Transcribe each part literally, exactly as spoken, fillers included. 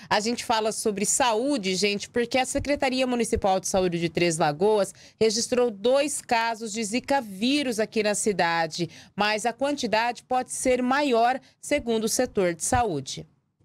A gente fala sobre saúde, gente, porque a Secretaria Municipal de Saúde de Três Lagoas registrou dois casos de Zika vírus aqui na cidade, mas a quantidade pode ser maior, segundo o setor de saúde.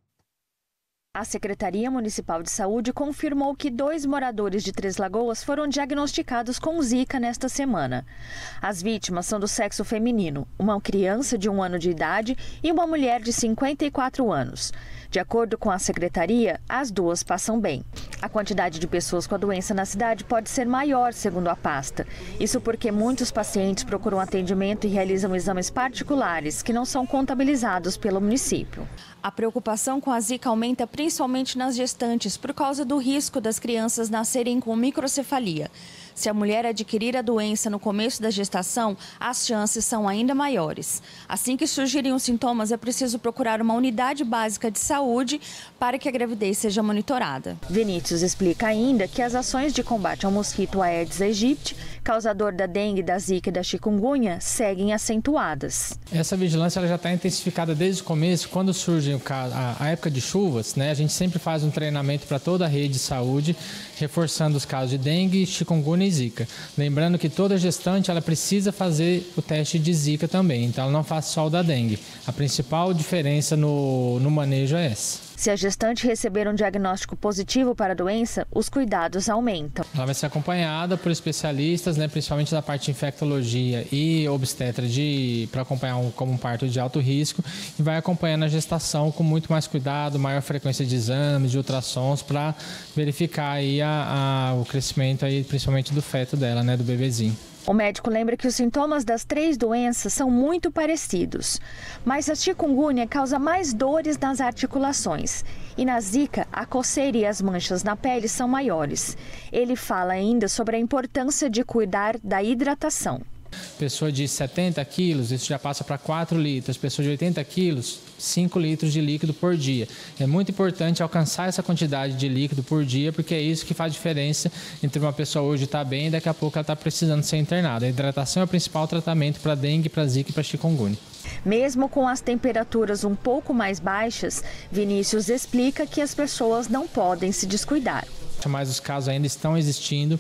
A Secretaria Municipal de Saúde confirmou que dois moradores de Três Lagoas foram diagnosticados com Zika nesta semana. As vítimas são do sexo feminino, uma criança de um ano de idade e uma mulher de cinquenta e quatro anos. De acordo com a Secretaria, as duas passam bem. A quantidade de pessoas com a doença na cidade pode ser maior, segundo a pasta. Isso porque muitos pacientes procuram atendimento e realizam exames particulares que não são contabilizados pelo município. A preocupação com a Zika aumenta principalmente nas gestantes por causa do risco das crianças nascerem com microcefalia. Se a mulher adquirir a doença no começo da gestação, as chances são ainda maiores. Assim que surgirem os sintomas, é preciso procurar uma unidade básica de saúde para que a gravidez seja monitorada. Vinícius explica ainda que as ações de combate ao mosquito Aedes aegypti, causador da dengue, da zika e da chikungunya, seguem acentuadas. Essa vigilância ela já está intensificada desde o começo. Quando surge a, a época de chuvas, né, a gente sempre faz um treinamento para toda a rede de saúde, reforçando os casos de dengue, chikungunya e zika. Lembrando que toda gestante ela precisa fazer o teste de zika também, então ela não faz só o da dengue. A principal diferença no, no manejo é essa. Se a gestante receber um diagnóstico positivo para a doença, os cuidados aumentam. Ela vai ser acompanhada por especialistas, né, principalmente da parte de infectologia e obstetra, para acompanhar um, como um parto de alto risco, e vai acompanhando a gestação com muito mais cuidado, maior frequência de exames, de ultrassons, para verificar aí a, a, o crescimento, aí, principalmente do feto dela, né, do bebezinho. O médico lembra que os sintomas das três doenças são muito parecidos, mas a chikungunya causa mais dores nas articulações e na zika a coceira e as manchas na pele são maiores. Ele fala ainda sobre a importância de cuidar da hidratação. Pessoa de setenta quilos, isso já passa para quatro litros. Pessoa de oitenta quilos, cinco litros de líquido por dia. É muito importante alcançar essa quantidade de líquido por dia, porque é isso que faz diferença entre uma pessoa hoje estar bem e daqui a pouco ela está precisando ser internada. A hidratação é o principal tratamento para dengue, para zika e para chikungunya. Mesmo com as temperaturas um pouco mais baixas, Vinícius explica que as pessoas não podem se descuidar. Mas os casos ainda estão existindo.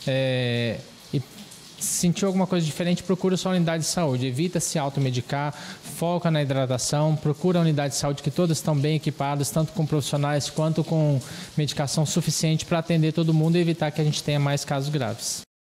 É... Se sentiu alguma coisa diferente, procura sua unidade de saúde. Evita se automedicar, foca na hidratação, procura a unidade de saúde que todas estão bem equipadas, tanto com profissionais quanto com medicação suficiente para atender todo mundo e evitar que a gente tenha mais casos graves.